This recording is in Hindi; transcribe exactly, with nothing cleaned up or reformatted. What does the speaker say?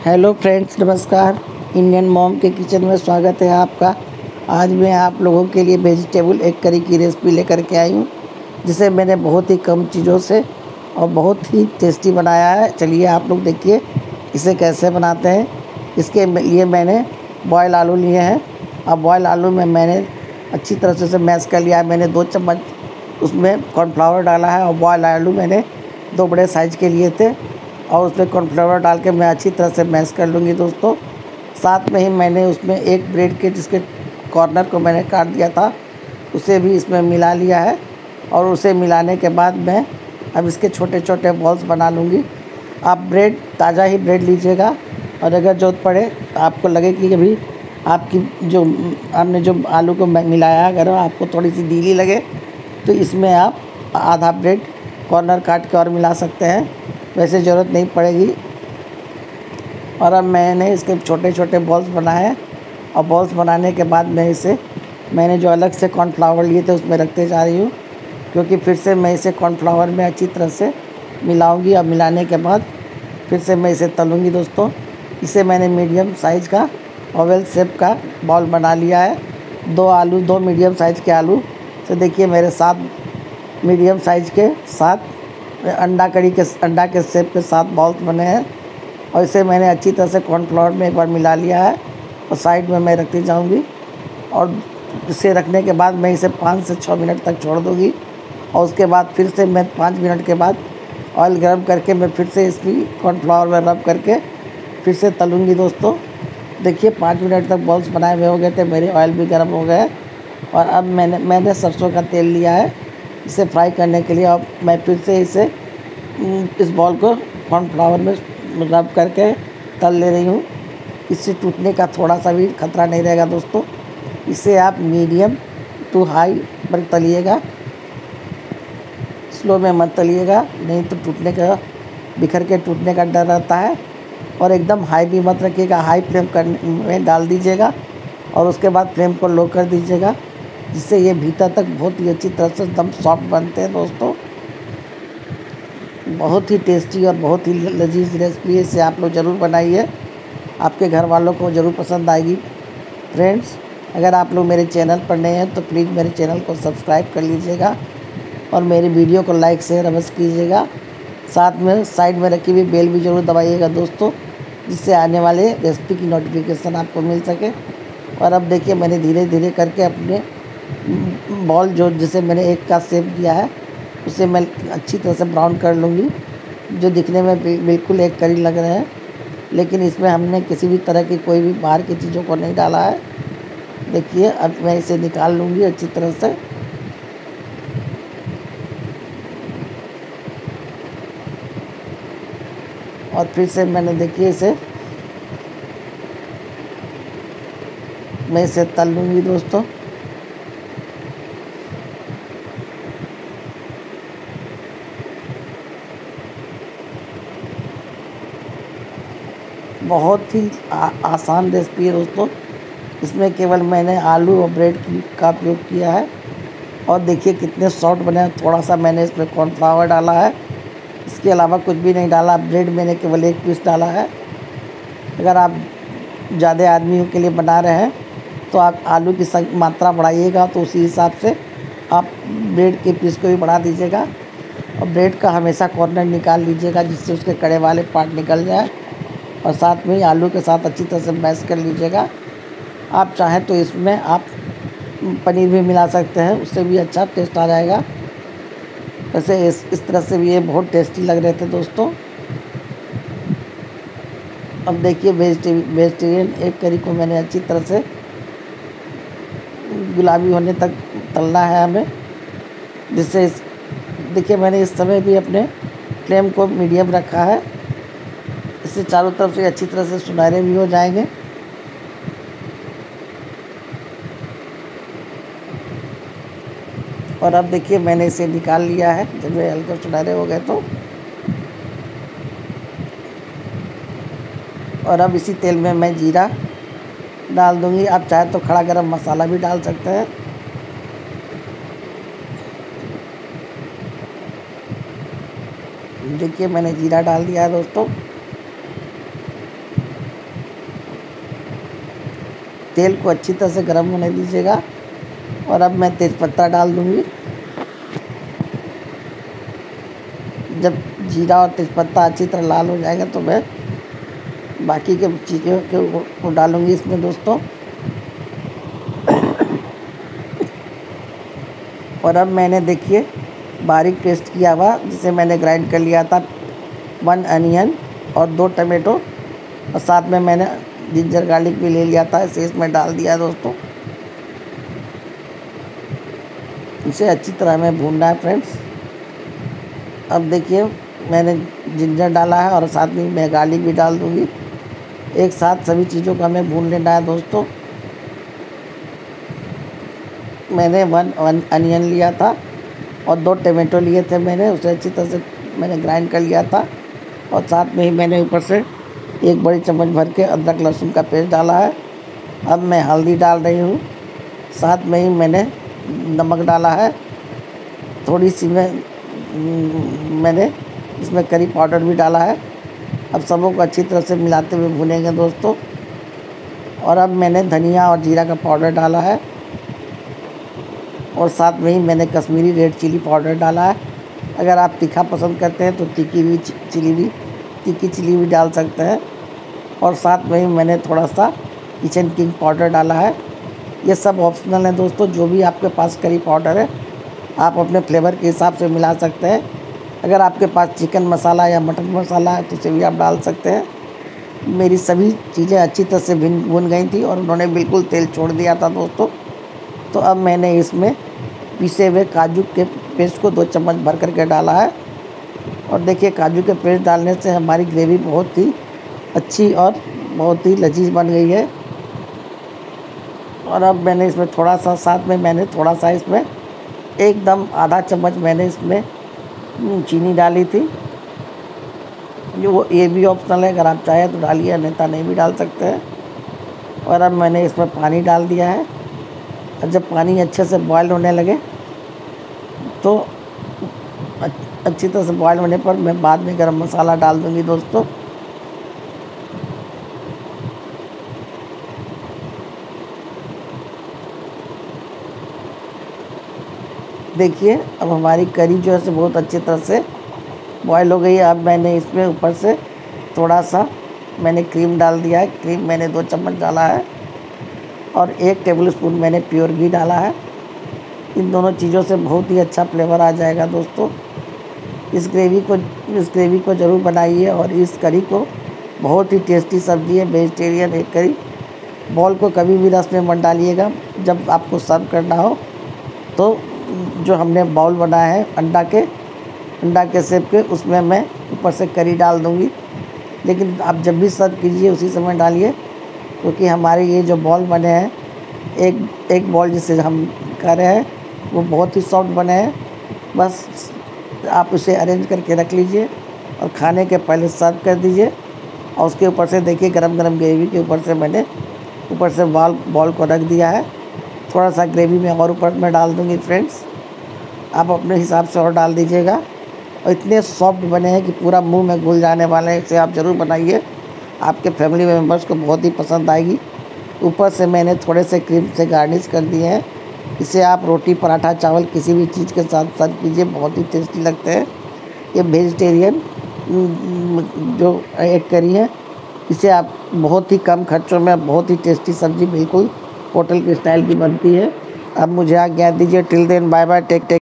हेलो फ्रेंड्स, नमस्कार। इंडियन मॉम के किचन में स्वागत है आपका। आज मैं आप लोगों के लिए वेजिटेबल एग करी की रेसिपी लेकर के आई हूँ, जिसे मैंने बहुत ही कम चीज़ों से और बहुत ही टेस्टी बनाया है। चलिए आप लोग देखिए इसे कैसे बनाते हैं। इसके लिए मैंने बॉयल आलू लिए हैं। अब बॉयल आलू में मैंने अच्छी तरह से उसे मैश कर लिया है। मैंने दो चम्मच उसमें कॉर्नफ्लावर डाला है और बॉयल आलू मैंने दो बड़े साइज़ के लिए थे और उसमें कॉर्नफ्लावर डाल के मैं अच्छी तरह से मैश कर लूँगी दोस्तों। साथ में ही मैंने उसमें एक ब्रेड के जिसके कॉर्नर को मैंने काट दिया था उसे भी इसमें मिला लिया है और उसे मिलाने के बाद मैं अब इसके छोटे छोटे बॉल्स बना लूँगी। आप ब्रेड ताज़ा ही ब्रेड लीजिएगा और अगर ज़रूरत पड़े आपको लगे कि अभी आपकी जो आपने जो आलू को मिलाया है अगर आपको थोड़ी सी ढीली लगे तो इसमें आप आधा ब्रेड कॉर्नर काट के और मिला सकते हैं, वैसे ज़रूरत नहीं पड़ेगी। और अब मैंने इसके छोटे छोटे बॉल्स बनाए हैं और बॉल्स बनाने के बाद मैं इसे मैंने जो अलग से कॉर्नफ्लावर लिए थे उसमें रखते जा रही हूँ, क्योंकि फिर से मैं इसे कॉर्नफ्लावर में अच्छी तरह से मिलाऊंगी। और मिलाने के बाद फिर से मैं इसे तलूँगी दोस्तों। इसे मैंने मीडियम साइज़ का ओवल शेप का बॉल बना लिया है। दो आलू दो मीडियम साइज़ के आलू तो देखिए मेरे सात मीडियम साइज़ के सात अंडा कड़ी के अंडा के शेप के सात बॉल्स बने हैं और इसे मैंने अच्छी तरह से कॉर्नफ्लावर में एक बार मिला लिया है और साइड में मैं रखती जाऊंगी। और इसे रखने के बाद मैं इसे पाँच से छः मिनट तक छोड़ दूंगी और उसके बाद फिर से मैं पाँच मिनट के बाद ऑयल गर्म करके मैं फिर से इसकी कॉर्नफ्लावर में रब करके फिर से तलूँगी दोस्तों। देखिए पाँच मिनट तक बॉल्स बनाए हुए हो गए थे, मेरे ऑयल भी गर्म हो गए और अब मैंने मैंने सरसों का तेल लिया है इसे फ्राई करने के लिए। अब मैं फिर से इसे इस बॉल को कॉर्नफ्लावर में रब करके तल ले रही हूँ। इससे टूटने का थोड़ा सा भी खतरा नहीं रहेगा दोस्तों। इसे आप मीडियम टू हाई पर तलिएगा, स्लो में मत तलिएगा, नहीं तो टूटने का बिखर के टूटने का डर रहता है। और एकदम हाई भी मत रखिएगा, हाई फ्लेम करने में डाल दीजिएगा और उसके बाद फ्लेम को लो कर दीजिएगा, जिससे ये भीतर तक बहुत ही अच्छी तरह से एकदम सॉफ्ट बनते हैं दोस्तों। बहुत ही टेस्टी और बहुत ही लजीज रेसिपी है, इसे आप लोग ज़रूर बनाइए, आपके घर वालों को ज़रूर पसंद आएगी। फ्रेंड्स, अगर आप लोग मेरे चैनल पर नए हैं तो प्लीज़ मेरे चैनल को सब्सक्राइब कर लीजिएगा और मेरी वीडियो को लाइक शेयर अवश्य कीजिएगा। साथ में साइड में रखी हुई बेल भी ज़रूर दबाइएगा दोस्तों, जिससे आने वाले रेसिपी की नोटिफिकेशन आपको मिल सके। और अब देखिए मैंने धीरे धीरे करके अपने बॉल जो जिसे मैंने एक का शेप दिया है उसे मैं अच्छी तरह से ब्राउन कर लूँगी, जो दिखने में बिल्कुल एक करी लग रहे हैं, लेकिन इसमें हमने किसी भी तरह की कोई भी बाहर की चीज़ों को नहीं डाला है। देखिए अब मैं इसे निकाल लूँगी अच्छी तरह से। और फिर से मैंने देखिए इसे मैं इसे तल लूँगी दोस्तों। बहुत ही आ, आसान रेसिपी है दोस्तों। इसमें केवल मैंने आलू और ब्रेड की का उपयोग किया है और देखिए कितने सॉफ्ट बने हैं। थोड़ा सा मैंने इसमें कॉर्नफ्लावर डाला है, इसके अलावा कुछ भी नहीं डाला। ब्रेड मैंने केवल एक पीस डाला है। अगर आप ज़्यादा आदमियों के लिए बना रहे हैं तो आप आलू की मात्रा बढ़ाइएगा, तो उसी हिसाब से आप ब्रेड के पीस को भी बढ़ा दीजिएगा। और ब्रेड का हमेशा कॉर्नर निकाल लीजिएगा, जिससे उसके कड़े वाले पार्ट निकल जाए। और साथ में आलू के साथ अच्छी तरह से मैश कर लीजिएगा। आप चाहें तो इसमें आप पनीर भी मिला सकते हैं, उससे भी अच्छा टेस्ट आ जाएगा। वैसे इस इस तरह से भी ये बहुत टेस्टी लग रहे थे दोस्तों। अब देखिए वेजिटेरियन एग करी को मैंने अच्छी तरह से गुलाबी होने तक तलना है हमें, जिससे देखिए मैंने इस समय भी अपने फ्लेम को मीडियम रखा है। इससे चारों तरफ से अच्छी तरह से सुनहरे भी हो जाएंगे। और अब देखिए मैंने इसे निकाल लिया है जब वे हल्के सुनहरे हो गए तो। और अब इसी तेल में मैं जीरा डाल दूंगी। आप चाहे तो खड़ा गरम मसाला भी डाल सकते हैं। देखिए मैंने जीरा डाल दिया है दोस्तों। तेल को अच्छी तरह से गर्म होने दीजिएगा। और अब मैं तेज़पत्ता डाल दूँगी। जब जीरा और तेज़पत्ता अच्छी तरह लाल हो जाएगा तो मैं बाकी के चीज़ों के को डालूँगी इसमें दोस्तों। और अब मैंने देखिए बारीक पेस्ट किया हुआ, जिसे मैंने ग्राइंड कर लिया था, वन अनियन और दो टमाटो, और साथ में मैंने जिंजर गार्लिक भी ले लिया था, इसे इसमें डाल दिया दोस्तों। इसे अच्छी तरह हमें भूनना है फ्रेंड्स। अब देखिए मैंने जिंजर डाला है और साथ में मैं गार्लिक भी डाल दूँगी। एक साथ सभी चीज़ों को हमें भून लेना है दोस्तों। मैंने वन वन अनियन लिया था और दो टमाटो लिए थे मैंने, उसे अच्छी तरह से मैंने ग्राइंड कर लिया था। और साथ में ही मैंने ऊपर से एक बड़ी चम्मच भर के अदरक लहसुन का पेस्ट डाला है। अब मैं हल्दी डाल रही हूँ, साथ में ही मैंने नमक डाला है, थोड़ी सी में मैंने इसमें करी पाउडर भी डाला है। अब सबों को अच्छी तरह से मिलाते हुए भूनेंगे दोस्तों। और अब मैंने धनिया और जीरा का पाउडर डाला है और साथ में ही मैंने कश्मीरी रेड चिली पाउडर डाला है। अगर आप तीखा पसंद करते हैं तो तीखी भी चिली भी तीखी चिली भी डाल सकते हैं। और साथ में ही मैंने थोड़ा सा किचन किंग पाउडर डाला है। ये सब ऑप्शनल है दोस्तों, जो भी आपके पास करी पाउडर है आप अपने फ्लेवर के हिसाब से मिला सकते हैं। अगर आपके पास चिकन मसाला या मटन मसाला है तो उसे भी आप डाल सकते हैं। मेरी सभी चीज़ें अच्छी तरह से भुन भुन गई थी और उन्होंने बिल्कुल तेल छोड़ दिया था दोस्तों। तो अब मैंने इसमें पीसे हुए काजू के पेस्ट को दो चम्मच भर करके डाला है। और देखिए काजू के पेस्ट डालने से हमारी ग्रेवी बहुत ही अच्छी और बहुत ही लजीज बन गई है। और अब मैंने इसमें थोड़ा सा साथ में मैंने थोड़ा सा इसमें एकदम आधा चम्मच मैंने इसमें चीनी डाली थी। जो वो ये भी ऑप्शनल है, अगर आप चाहें तो डालिए, अन्यथा नहीं भी डाल सकते हैं। और अब मैंने इसमें पानी डाल दिया है। और जब पानी अच्छे से बॉयल होने लगे तो अच्छी तरह से बॉयल होने पर मैं बाद में गरम मसाला डाल दूंगी दोस्तों। देखिए अब हमारी करी जो है से बहुत अच्छी तरह से बॉयल हो गई है। अब मैंने इसमें ऊपर से थोड़ा सा मैंने क्रीम डाल दिया है। क्रीम मैंने दो चम्मच डाला है और एक टेबलस्पून मैंने प्योर घी डाला है। इन दोनों चीज़ों से बहुत ही अच्छा फ्लेवर आ जाएगा दोस्तों। इस ग्रेवी को इस ग्रेवी को ज़रूर बनाइए। और इस करी को बहुत ही टेस्टी सब्ज़ी है, वेजिटेरियन एक करी। बॉल को कभी भी रस में मत डालिएगा। जब आपको सर्व करना हो तो जो हमने बाउल बनाया है अंडा के अंडा के शेप के, उसमें मैं ऊपर से करी डाल दूँगी। लेकिन आप जब भी सर्व कीजिए उसी समय डालिए, क्योंकि हमारे ये जो बॉल बने हैं, एक एक बॉल जिसे हम कर रहे हैं वो बहुत ही सॉफ्ट बने हैं। बस आप उसे अरेंज करके रख लीजिए और खाने के पहले सर्व कर दीजिए। और उसके ऊपर से देखिए गरम गरम ग्रेवी के ऊपर से मैंने ऊपर से बॉल बॉल को रख दिया है। थोड़ा सा ग्रेवी में और ऊपर मैं डाल दूँगी फ्रेंड्स, आप अपने हिसाब से और डाल दीजिएगा। और इतने सॉफ्ट बने हैं कि पूरा मुंह में घुल जाने वाले हैं। इसे आप ज़रूर बनाइए, आपके फैमिली मेम्बर्स को बहुत ही पसंद आएगी। ऊपर से मैंने थोड़े से क्रीम से गार्निश कर दिए हैं। इसे आप रोटी, पराठा, चावल किसी भी चीज़ के साथ सर्व कीजिए, बहुत ही टेस्टी लगते हैं। ये वेजिटेरियन जो एक करी है, इसे आप बहुत ही कम खर्चों में बहुत ही टेस्टी सब्ज़ी बिल्कुल होटल के स्टाइल की बनती है। अब मुझे आज्ञा दीजिए। Till then bye bye, take take.